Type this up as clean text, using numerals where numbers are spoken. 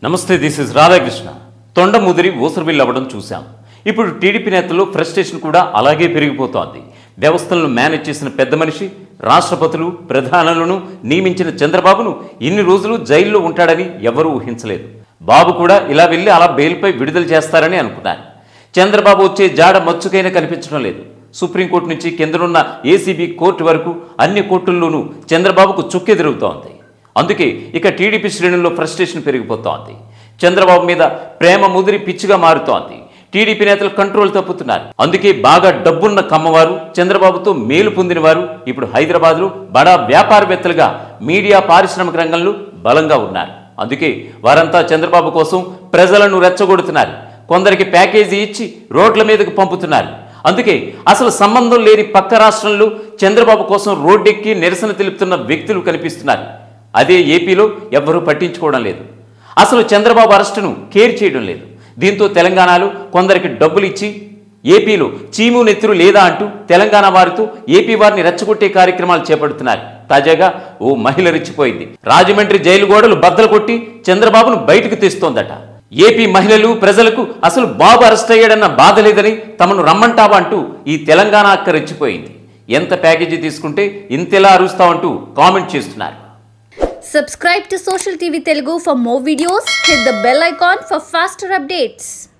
నమస్తే, this is Radhakrishna. తొండ ముదిరి ఊసరవిల్లు అవ్వడం చూశాం. ఇప్పుడు టీడీపీ నేతల్లో ఫ్రస్ట్రేషన్ కూడా అలాగే పెరిగిపోతోంది. వ్యవస్థలను మేనేజ్ చేసిన పెద్ద మనిషి, రాష్ట్రపతులు, ప్రధానులను నియమించిన చంద్రబాబును ఇన్ని రోజులు జైల్లో ఉంటాడని ఎవరూ ఊహించలేదు. బాబు కూడా ఇలా వెళ్ళి అలా బెయిల్పై విడుదల చేస్తారని అనుకున్నారు. చంద్రబాబు వచ్చే జాడ మచ్చుకైనా కనిపించడం లేదు. సుప్రీంకోర్టు నుంచి కిందనున్న ఏసీబీ కోర్టు వరకు అన్ని కోర్టుల్లోనూ చంద్రబాబుకు చుక్కెదురవుతోంది. అందుకే ఇక టీడీపీ శ్రేణుల్లో ఫ్రస్ట్రేషన్ పెరిగిపోతోంది. చంద్రబాబు మీద ప్రేమ ముదిరి పిచ్చిగా మారుతోంది. టీడీపీ నేతలు కంట్రోల్ తప్పుతున్నారు. అందుకే బాగా డబ్బున్న కమ్మవారు, చంద్రబాబుతో మేలు పొందిన వారు ఇప్పుడు హైదరాబాద్లో బడా వ్యాపారవేత్తలుగా మీడియా పారిశ్రామిక రంగంలో బలంగా ఉన్నారు. అందుకే వారంతా చంద్రబాబు కోసం ప్రజలను రెచ్చగొడుతున్నారు. కొందరికి ప్యాకేజీ ఇచ్చి రోడ్ల మీదకు పంపుతున్నారు. అందుకే అసలు సంబంధం లేని పక్క రాష్ట్రంలో చంద్రబాబు కోసం రోడ్డెక్కి నిరసన తెలుపుతున్న వ్యక్తులు కనిపిస్తున్నారు. అదే ఏపీలో ఎవ్వరూ పట్టించుకోవడం లేదు. అసలు చంద్రబాబు అరెస్టును కేర్ చేయడం లేదు. దీంతో తెలంగాణలో కొందరికి డబ్బులు ఇచ్చి ఏపీలో చీము నెత్తురు లేదా అంటూ తెలంగాణ వారితో ఏపీ వారిని రెచ్చగొట్టే కార్యక్రమాలు చేపడుతున్నారు. తాజాగా ఓ మహిళ రెచ్చిపోయింది. రాజమండ్రి జైలు గోడలు బద్దలు కొట్టి చంద్రబాబును బయటకు తెస్తోందట. ఏపీ మహిళలు, ప్రజలకు అసలు బాబు అరెస్ట్ అయ్యాడన్న బాధ లేదని తమను రమ్మంటావా అంటూ ఈ తెలంగాణ అక్క రెచ్చిపోయింది. ఎంత ప్యాకేజీ తీసుకుంటే ఇంతెలా అరుస్తావంటూ కామెంట్ చేస్తున్నారు. Subscribe to Social TV Telugu for more videos. Hit the bell icon for faster updates.